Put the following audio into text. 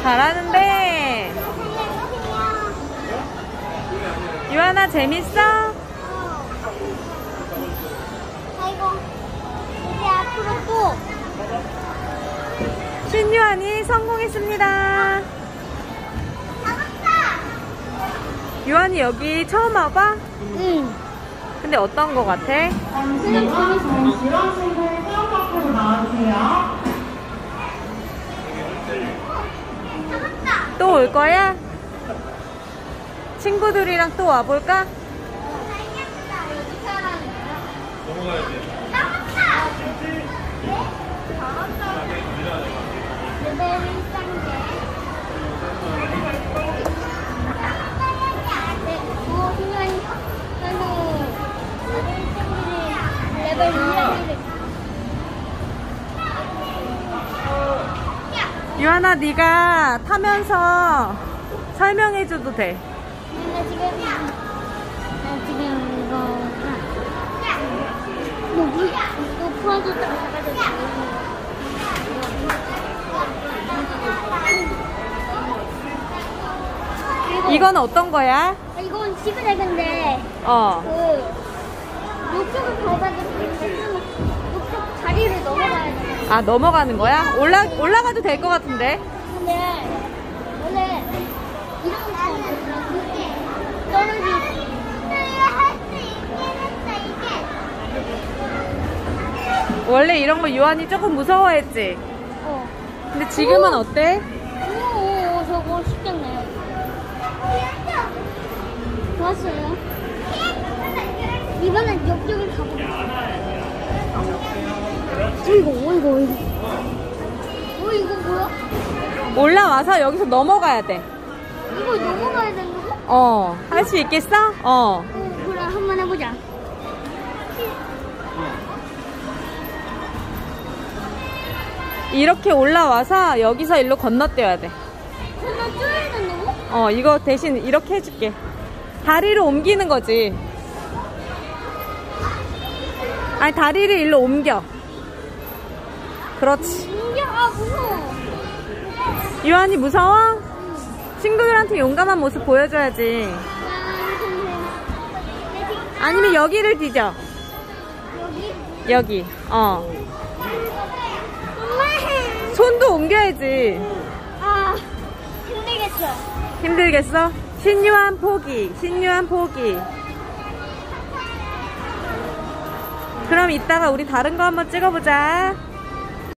잘하는데. 유한아, 재밌어? 아이고, 이제 앞으로 또. 신유한이 성공했습니다. 잡았다! 유한이 여기 처음 와봐? 응. 근데 어떤 거 같아? 또 올 거야? 친구들이랑 또 와볼까? 유한아, 네가 타면서 설명해줘도 돼. 나 지금 이거 풀어줬다가 잡아줬어. 이건 어떤 거야? 이건 시그레그인데 이쪽을 밟아도 이쪽 다리를 넘어가야 돼. 아, 넘어가는 거야? 올라가도 될 것 같은데? 근데 원래 이런 거 떨어지지. 원래 이런 거 유한이 조금 무서워했지? 근데 지금은 어때? 오, 저거 쉽겠네. 좋았어요. 이번엔 옆쪽을 가보자. 이거. 이거 뭐야? 올라와서 여기서 넘어가야 돼. 이거 넘어가야 되는 거? 할 수 있겠어? 그래, 한번 해보자. 이렇게 올라와서 여기서 일로 건너뛰어야 돼. 건너뛰어야 된다고? 이거 대신 이렇게 해줄게. 다리를 옮기는 거지. 아니, 다리를 일로 옮겨. 그렇지. 무서워. 유한이 무서워? 친구들한테 용감한 모습 보여줘야지. 아니면 여기를 뒤져. 여기. 손도 옮겨야지. 힘들겠어. 힘들겠어? 신유한 포기. 그럼 이따가 우리 다른 거 한번 찍어보자.